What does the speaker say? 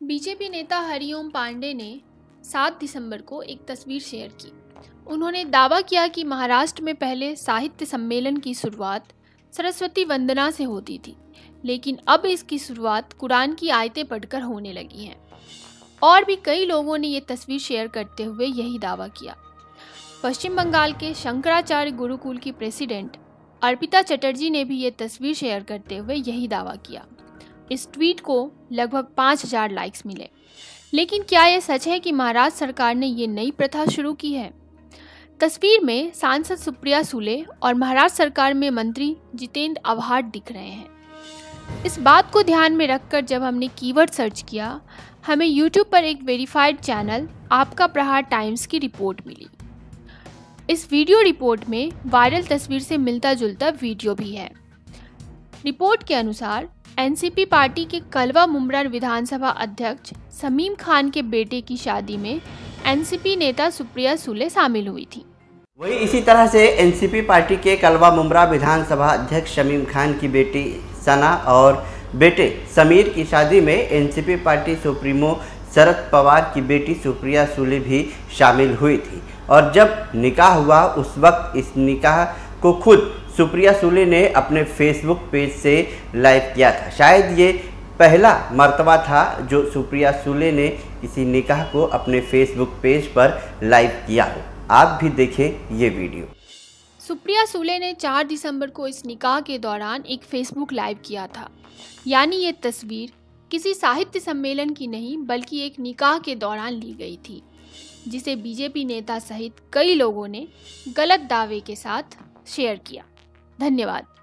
BJP नेता हरिओम पांडे ने 7 दिसंबर को एक तस्वीर शेयर की। उन्होंने दावा किया कि महाराष्ट्र में पहले साहित्य सम्मेलन की शुरुआत सरस्वती वंदना से होती थी, लेकिन अब इसकी शुरुआत कुरान की आयतें पढ़कर होने लगी हैं। और भी कई लोगों ने ये तस्वीर शेयर करते हुए यही दावा किया। पश्चिम बंगाल के शंकराचार्य गुरुकुल की प्रेसिडेंट अर्पिता चटर्जी ने भी ये तस्वीर शेयर करते हुए यही दावा किया। इस ट्वीट को लगभग 5000 लाइक्स मिले। लेकिन क्या यह सच है कि महाराष्ट्र सरकार ने ये नई प्रथा शुरू की है? तस्वीर में सांसद सुप्रिया सुले और महाराष्ट्र सरकार में मंत्री जितेंद्र आव्हाड दिख रहे हैं। इस बात को ध्यान में रखकर जब हमने कीवर्ड सर्च किया, हमें YouTube पर एक वेरीफाइड चैनल आपका प्रहार टाइम्स की रिपोर्ट मिली। इस वीडियो रिपोर्ट में वायरल तस्वीर से मिलता जुलता वीडियो भी है। रिपोर्ट के अनुसार एनसीपी पार्टी के कलवा मुमरा विधानसभा अध्यक्ष शमीम खान के बेटे की शादी में एनसीपी नेता सुप्रिया सुले शामिल हुई थी। वही इसी तरह से एनसीपी पार्टी के कलवा मुमरा विधानसभा अध्यक्ष शमीम खान की बेटी सना और बेटे समीर की शादी में NCP party supremo Sharad Pawar की बेटी सुप्रिया सुले भी शामिल हुई थी। और जब निकाह हुआ उस वक्त इस निकाह को खुद सुप्रिया सुले ने अपने फेसबुक पेज से लाइव किया था। शायद ये पहला मर्तबा था जो सुप्रिया सुले ने किसी निकाह को अपने फेसबुक पेज पर लाइव किया हो। आप भी देखें ये वीडियो। सुप्रिया सुले ने 4 दिसंबर को इस निकाह के दौरान एक फेसबुक लाइव किया था। यानी ये तस्वीर किसी साहित्य सम्मेलन की नहीं बल्कि एक निकाह के दौरान ली गई थी, जिसे बीजेपी नेता सहित कई लोगों ने गलत दावे के साथ शेयर किया। धन्यवाद।